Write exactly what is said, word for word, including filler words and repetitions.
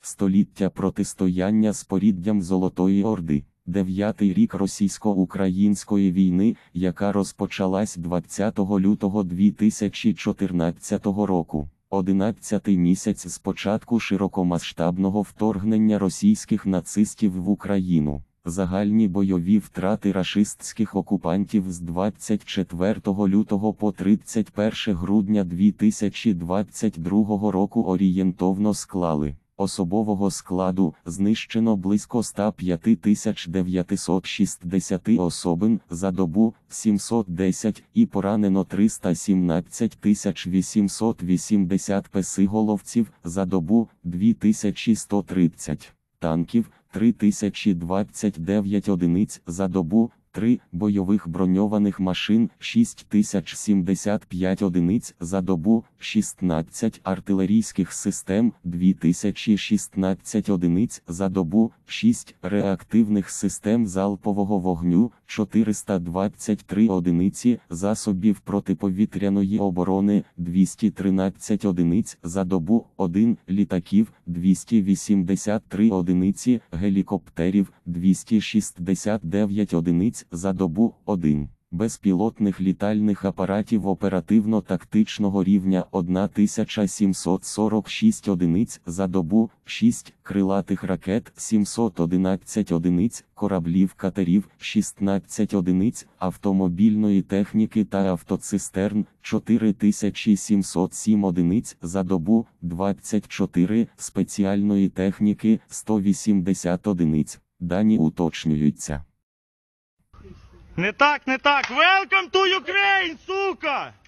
Століття протистояння з поріддям Золотої Орди. Дев'ятий рік російсько-української війни, яка розпочалась двадцятого лютого дві тисячі чотирнадцятого року. Одинадцятий місяць з початку широкомасштабного вторгнення російських нацистів в Україну. Загальні бойові втрати рашистських окупантів з двадцять четвертого лютого по тридцять перше грудня дві тисячі двадцять другого року орієнтовно склали: особового складу знищено близько ста п'яти тисяч дев'ятисот шістдесят особин за добу, сімсот десять, і поранено триста сімнадцять тисяч вісімсот вісімдесят песиголовців за добу, дві тисячі сто тридцять, танків три тисячі двадцять дев'ять одиниць за добу, три бойових броньованих машин шість тисяч сімдесят п'ять одиниць за добу, шістнадцять артилерійських систем дві тисячі шістнадцять одиниць за добу, шість реактивних систем залпового вогню чотириста двадцять три одиниці засобів протиповітряної оборони двісті тринадцять одиниць за добу, один літаків двісті вісімдесят три одиниці, гелікоптерів двісті шістдесят дев'ять одиниць за добу, один безпілотних літальних апаратів оперативно-тактичного рівня тисяча сімсот сорок шість одиниць за добу, шість крилатих ракет сімсот одинадцять одиниць, кораблів катерів шістнадцять одиниць, автомобільної техніки та автоцистерн чотири тисячі сімсот сім одиниць за добу, двадцять чотири спеціальної техніки сто вісімдесят одиниць. Дані уточнюються. Не так, не так. Welcome to Ukraine, сука!